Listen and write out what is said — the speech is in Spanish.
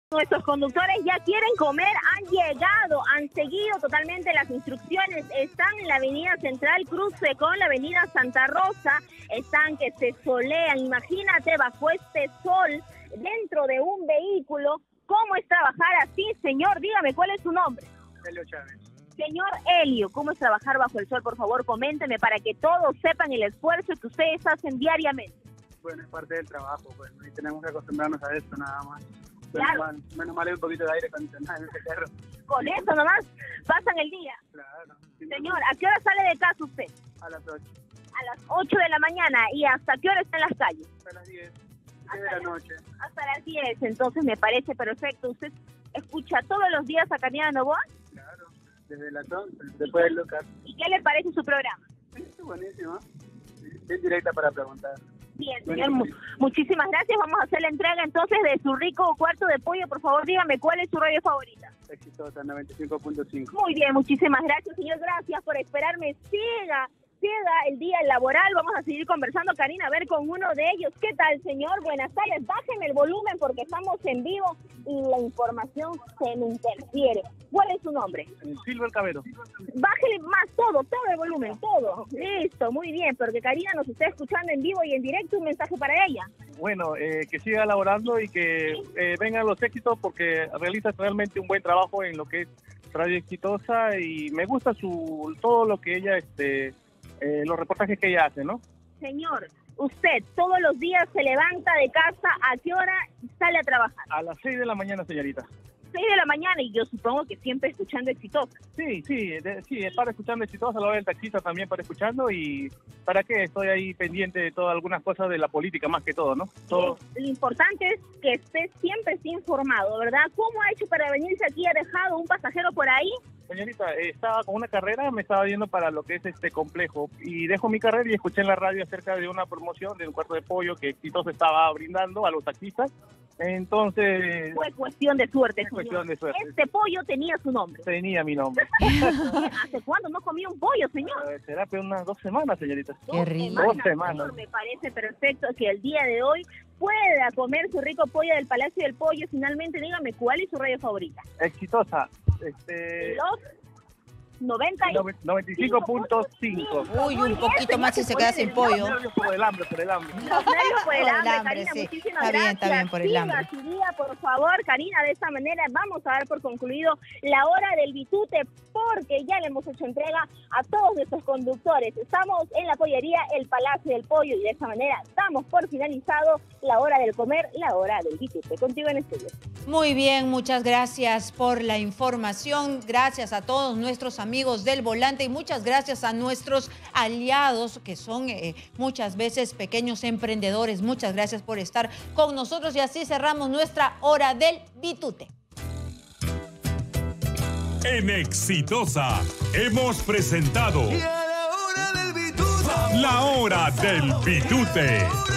Nuestros conductores ya quieren comer, han llegado, han seguido totalmente las instrucciones, están en la avenida Central, cruce con la avenida Santa Rosa, están que se solean, imagínate bajo este sol, dentro de un vehículo, ¿cómo es trabajar así, señor? Dígame, ¿cuál es su nombre? Helio Chávez. Señor Helio, ¿cómo es trabajar bajo el sol? Por favor, coménteme para que todos sepan el esfuerzo que ustedes hacen diariamente. Bueno, es parte del trabajo, pues, y tenemos que acostumbrarnos a esto nada más. Claro. Menos mal hay un poquito de aire acondicionado en ese carro. Con eso nomás pasan el día. Claro. Señor, ¿a qué hora sale de casa usted? A las 8. A las 8 de la mañana. ¿Y hasta qué hora está en las calles? Hasta las 10. De la noche. Hasta las 10. Entonces me parece perfecto. ¿Usted escucha todos los días a Karina Novoa? Claro. Desde las 11, después del local. ¿Y qué le parece su programa? Es buenísimo. Es directa para preguntar. Bien, señor, muchísimas gracias. Vamos a hacer la entrega entonces de su rico cuarto de pollo. Por favor, dígame, ¿cuál es su radio favorita? Exitosa, 95.5. Muy bien, muchísimas gracias, señor. Gracias por esperarme. Siga el día laboral. Vamos a seguir conversando, Karina, a ver con uno de ellos. ¿Qué tal, señor? Buenas tardes. Bájeme el volumen porque estamos en vivo y la información se me interfiere. ¿Cuál es su nombre? Silver Cabero. Bájele más todo el volumen, todo. Listo, muy bien, porque Karina nos está escuchando en vivo y en directo. Un mensaje para ella. Bueno, que siga elaborando y que vengan los éxitos porque realiza realmente un buen trabajo en lo que es Radio Exitosa y me gusta todo lo que ella, los reportajes que ella hace, ¿no? Señor, usted todos los días se levanta de casa, ¿a qué hora sale a trabajar? A las 6 de la mañana, señorita. 6 de la mañana y yo supongo que siempre escuchando Exitosa. Sí, para escuchando Exitosa, lo del taxista también para escuchando y para qué estoy ahí pendiente de todas algunas cosas de la política más que todo, ¿no? Todo. Lo importante es que esté siempre informado, ¿verdad? ¿Cómo ha hecho para venirse aquí? ¿Ha dejado un pasajero por ahí? Señorita, estaba con una carrera, me estaba yendo para lo que es este complejo y dejo mi carrera y escuché en la radio acerca de una promoción de un cuarto de pollo que Exitosa estaba brindando a los taxistas. Entonces... Fue cuestión de suerte, señor. Cuestión de suerte. Este pollo tenía su nombre. Tenía mi nombre. ¿Hace cuándo no comía un pollo, señor? Será unas 2 semanas, señorita. Qué rico. 2 semanas. Me parece perfecto que el día de hoy pueda comer su rico pollo del Palacio del Pollo. Finalmente, dígame, ¿cuál es su radio favorita? Exitosa. Los 95.5. Uy, un poquito más si se queda sin pollo. Por el hambre. Los nervios por el hambre, Karina, sí. Muchísimas gracias. Está bien, por el hambre. Su día, por favor, Karina, de esta manera vamos a dar por concluido la hora del bitute, porque ya le hemos hecho entrega a todos nuestros conductores. Estamos en la pollería El Palacio del Pollo y de esta manera damos por finalizado la hora del comer, la hora del bitute. Contigo en estudio. Muy bien, muchas gracias por la información. Gracias a todos nuestros amigos del volante y muchas gracias a nuestros aliados que son muchas veces pequeños emprendedores. Muchas gracias por estar con nosotros y así cerramos nuestra hora del bitute. En Exitosa hemos presentado La Hora del Bitute.